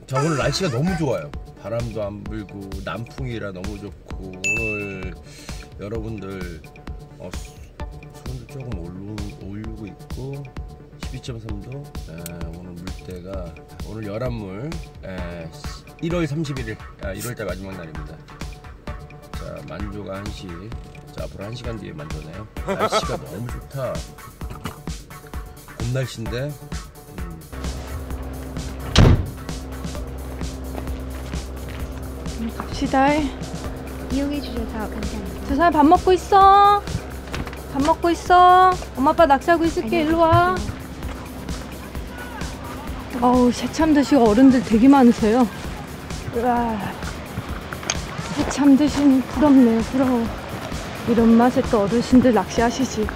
자, 오늘 날씨가 너무 좋아요. 바람도 안 불고 남풍이라 너무 좋고, 오늘 여러분들 수온도 조금 올리고 있고 12.3도. 오늘 물때가 오늘 열한물 1월 31일 1월달 마지막 날입니다. 자, 만조가 1시. 자, 앞으로 1시간 뒤에 만조네요. 날씨가 너무 좋다. 봄 날씨인데 갑시다. 이용해 주셔서 감사합니다. 저 사람 밥 먹고 있어. 밥 먹고 있어. 엄마 아빠 낚시하고 있을게. 일로 와. 어우, 새참 드시고 어른들 되게 많으세요. 으아, 새참 드시니 부럽네요. 부러워. 이런 맛에 또 어르신들 낚시하시지.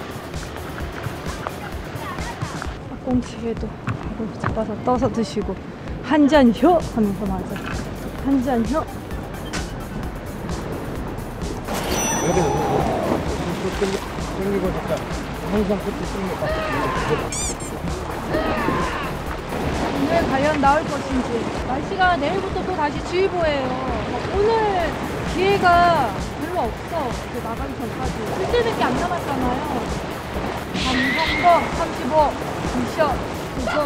꽁치에도 이거 잡아서 떠서 드시고 한 잔 효 하면서. 맞아, 한 잔 효. 땡기고 잠깐 항상 끝에 쓰는 것 같아. 오늘 과연 나올 것인지. 날씨가 내일부터 또 다시 주의보예요. 오늘 기회가 별로 없어. 이제 나가기 전까지. 그때밖에 안 남았잖아요. 감성도 35, 미션, 구조.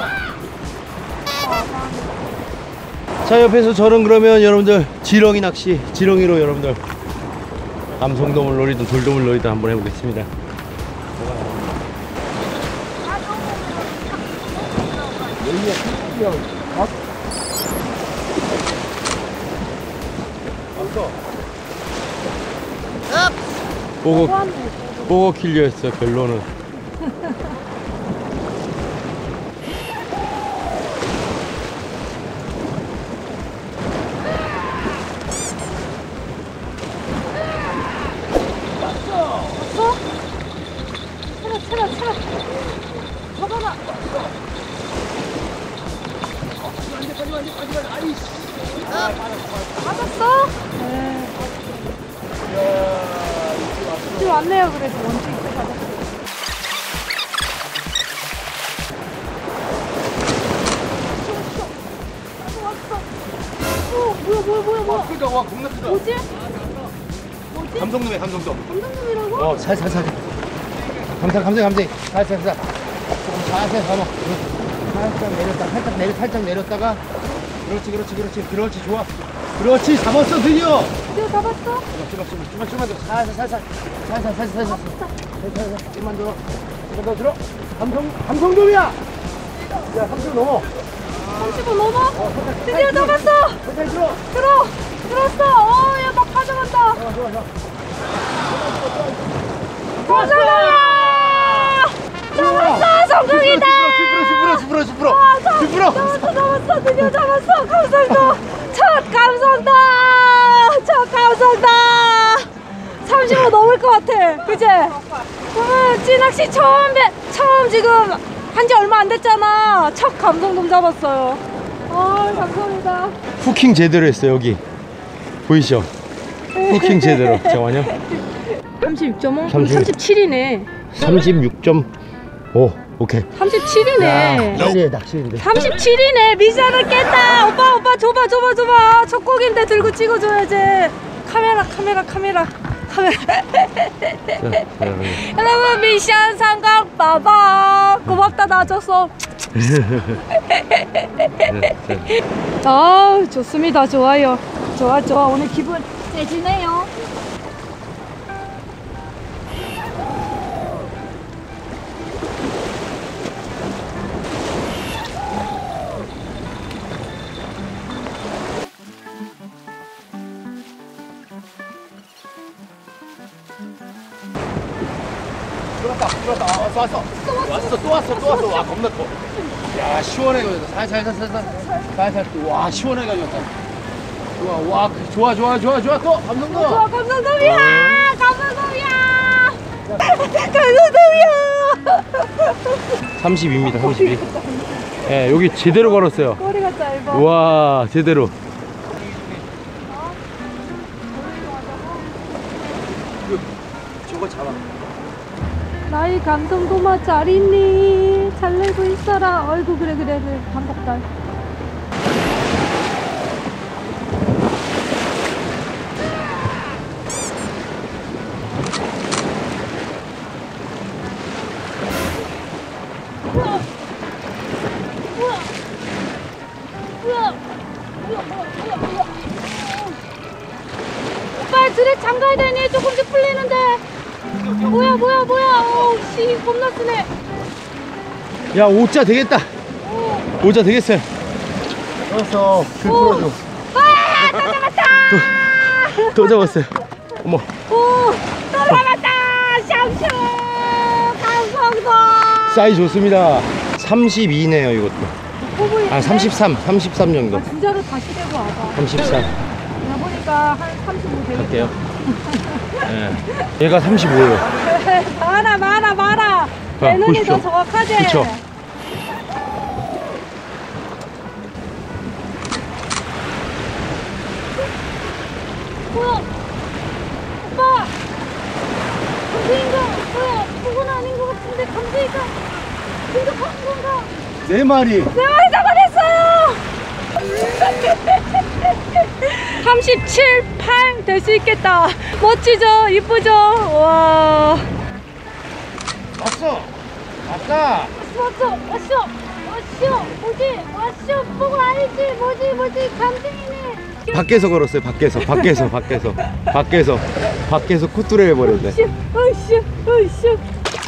자, 옆에서 저는 그러면 여러분들 지렁이 낚시, 지렁이로 여러분들 감성돔을 노리든 돌돔을 노리든 한번 해보겠습니다. 보고 킬려했어. 결론은 차라. 잡아라. 맞았어? 네. 이제 왔네요. 그래도 원주 입고 가자. 뭐야. 크다. 와, 겁나 크다. 뭐지? 감성돔이야, 감성돔. 감성돔이라고? 살살. 감성. 살살. 살살 잡아. 살짝 내렸다가. 그렇지. 좋아. 그렇지, 잡았어, 드디어. 드디어 잡았어? 좀만 더. 살살. 좀만 더 들어. 감성돔이야. 야, 30 넘어. 35 넘어? 드디어 잡았어! 들었어! 야, 막 가져간다! 좋아. 감성돔이야! 잡았어! 성공이다! 잡았어! 드디어 잡았어! 감성돔! 첫 감성돔! 35 넘을 것 같아! 그치? 찌낚시 처음 지금 한지 얼마 안 됐잖아. 첫 감성돔 잡았어요. 감사합니다. 후킹 제대로 했어. 여기 보이시죠? 후킹 제대로. 잠깐만요. 36.5? 37이네. 36.5. 오케이. 37이네. 빨리 해. 낚시인데 37이네. 미션을 깼다. 오빠 줘봐. 첫 곡인데 들고 찍어줘야지. 카메라. 여러분, 미션 성공. 봐봐. 고맙다. 놔줘서. 좋습니다. 좋아요. 좋아. 오늘 기분 째지네요. 들어왔다. 왔어. 와, 겁나 커. 야, 시원해. 살살. 와, 시원해 가지고. 좋아. 또 감성돔. 감성돔이야. 감성돔이야. 32입니다. 32. 예, 여기 제대로 걸었어요. 꼬리가 짧아. 와, 제대로. 저거 잡아. 나의 감성돔아 잘 있니? 잘 내고 있어라. 어이구, 그래. 반갑다. 오빠 드랙 잠가야 되니? 조금씩 풀리는데. 뭐야. 어우 씨 겁나 쓰네. 야 5자 되겠다. 5자 되겠어요. 알았어. 줄 풀어줘. 아, 또 잡았다. 또 잡았어요. 어머. 오, 또 잡았다. 샹슈 감성도. 사이즈 좋습니다. 32네요 이것도. 아 33 정도. 진짜로 다시 되고 와봐. 33 내가 보니까 한 35 되겠다. 할게요. 네. 얘가 35예요. 많아. 내 눈이 보십시오. 더 정확하지? 그쵸. 뭐야? 오빠! 감수인가? 뭐야? 그건 아닌 것 같은데 감수인가? 공격하는 건가? 4마리. 4마리 잡아냈어요! 37, 8 될 수 있겠다. 멋지죠? 이쁘죠? 와. 왔어. 왔다. 왔어. 뭐지? 보고 알지? 뭐지? 감생이네. 밖에서 걸었어요. 밖에서 코트를 해버렸네. 으쌰.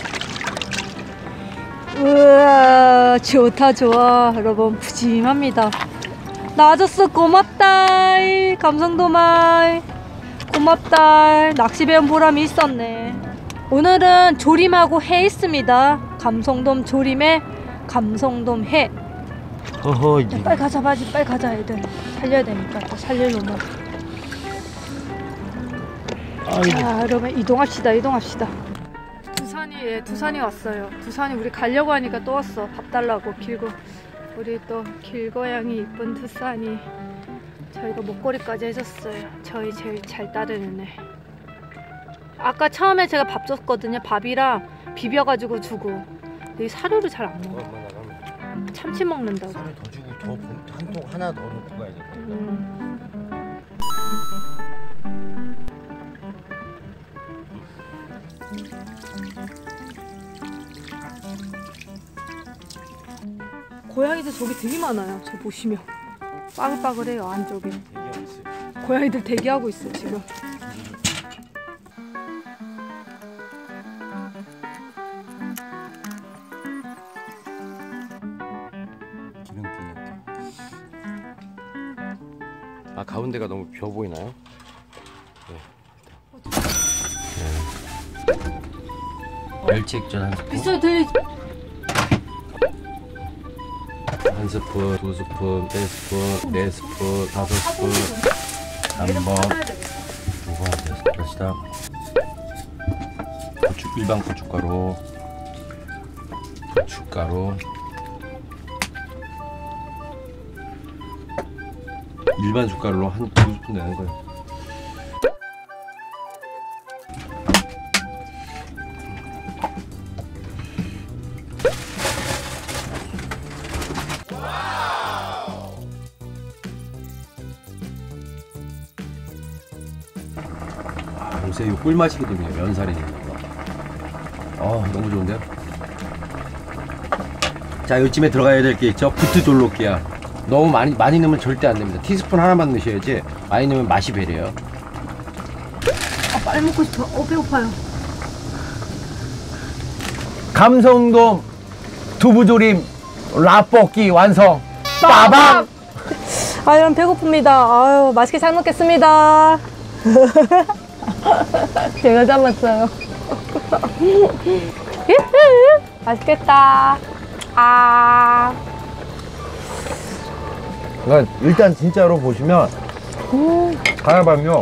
우와, 좋아. 여러분, 푸짐합니다. 나아졌어. 고맙다. 감성도마이. 고맙다. 낚시 배운 보람이 있었네. 오늘은 조림하고 해 있습니다. 감성돔 조림에 감성돔 해. 어허. 빨리 가자 애들. 살려야 되니까 또 살릴 놈을. 자 여러분 이동합시다. 두산이 왔어요. 두산이 우리 가려고 하니까 또 왔어. 밥 달라고 우리 또 길고양이 이쁜 두산이 저희가 목걸이까지 해줬어요. 저희 제일 잘 따르는 애. 아까 처음에 제가 밥 줬거든요. 밥이랑 비벼가지고 주고. 근데 이 사료를 잘 안 먹어. 참치 먹는다고. 쌀을 더 주고 한 통 하나 더 넣고 가야지. 고양이들 저기 되게 많아요. 저 보시면 빠글빠글해요. 안쪽에 고양이들 대기하고 있어요 지금. 아 가운데가 너무 비어 보이나요? 멸치 액젓 한 스푼. 비싸 들리지? 한 스푼, 2스푼, 3스푼, 4스푼, 5스푼, 3번, 5번, 다시다. 일반 고춧가루, 일반 숟가루로 한 2스푼 내는 거예요. 요새 이 꿀맛이거든요. 면살이. 너무 좋은데요? 자, 요쯤에 들어가야 될 게 있죠. 부트 졸로끼야. 너무 많이 넣으면 절대 안 됩니다. 티스푼 하나만 넣으셔야지. 많이 넣으면 맛이 배려요. 빨리 먹고 싶어. 배고파요. 감성돔 두부조림 라볶이 완성. 빠밤. 여러분 배고픕니다. 맛있게 잘 먹겠습니다. 제가 잡았어요. 맛있겠다. 그러니까 일단 진짜로 보시면 가야밤요.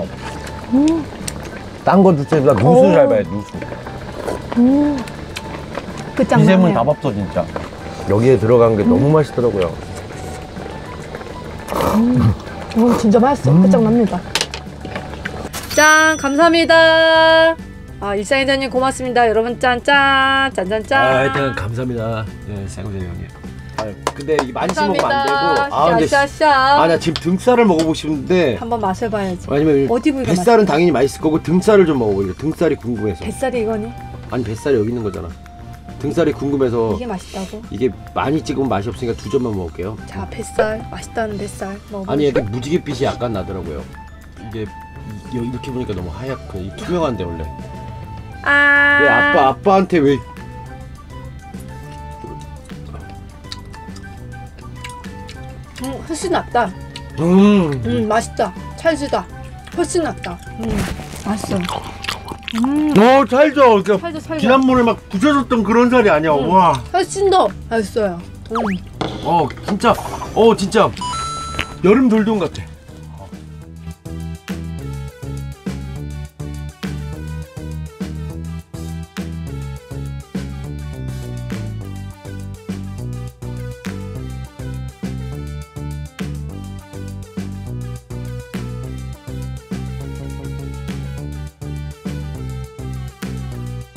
딴 거 두째보다 누수 잘 봐요. 누수. 이샘은 다 밥도 진짜. 여기에 들어간 게 너무 맛있더라고요. 진짜 맛있어요. 끝장납니다. 짠! 감사합니다. 일상이자님 고맙습니다. 여러분 짠짠! 짠짠짠! 하여튼 감사합니다. 네, 쌍우재 형님. 근데 이 많이 먹으면 안 되고. 근데 샤샤샤. 나 지금 등살을 먹어보고 싶은데. 한번 마셔봐야지. 아니면 어디 부위가 뱃살은 당연히 맛있을 거고 등살을 좀 먹어보려. 등살이 궁금해서. 뱃살이 이거니? 아니 뱃살이 여기 있는 거잖아. 등살이 궁금해서 이게 맛있다고? 이게 많이 찍으면 맛이 없으니까 2점만 먹을게요. 자, 뱃살 맛있다는 뱃살 먹어. 아니 이게 무지개 빛이 약간 나더라고요. 이게 이렇게 보니까 너무 하얗고 이 투명한데 원래. 왜 아빠한테 왜? 훨씬 낫다. 맛있다. 찰지다. 훨씬 낫다. 맛있어. 찰져. 살죠, 살죠. 지난번에 막 부셔졌던 그런 살이 아니야. 와. 훨씬 더 맛있어요. 진짜. 진짜 여름 돌돔 같아.